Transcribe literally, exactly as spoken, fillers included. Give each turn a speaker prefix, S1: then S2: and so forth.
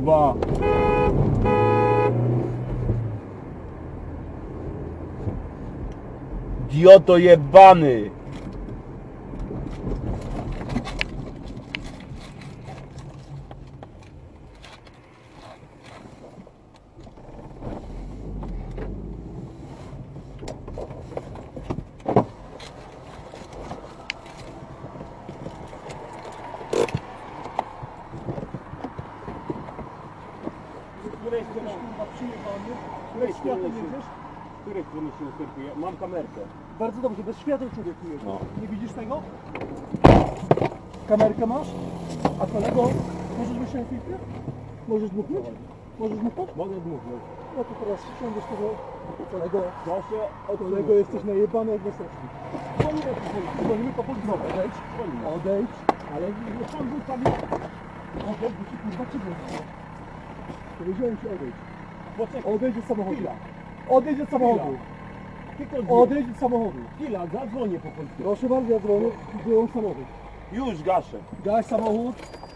S1: kurwa. Idioto jebany.
S2: Której strony kurwa przyjechany? Której światłem jedziesz?
S1: Z której strony się usterkuje? Mam kamerkę.
S2: Bardzo dobrze, bez świateł człowieku jedziesz.
S1: No.
S2: Nie widzisz tego? Kamerkę masz? A kolego, możesz wyjść na chwilkę? Możesz dmuchnąć? Możesz dmuchnąć?
S1: Mogę dmuchnąć.
S2: No to teraz wsiądziesz tego kolego.
S1: Da się
S2: Kolego, jesteś najebany jak wysocki. Dzwonimy po policję, dzwonimy po policję. Odejdź, odejdź, ale nie sam zostawił. Odejdź, bo ci kurwa czy wyjść. Powiedziałem ci odejdź.
S1: Poczekaj.
S2: Odejdź od samochodu. Odejdź od samochodu.
S1: Tylko
S2: Odejdź od samochodu.
S1: chwila, zadzwonię po policję.
S2: Proszę bardzo, ja dzwonię, wyłącz samochód.
S1: Już gaszę.
S2: Gaś samochód.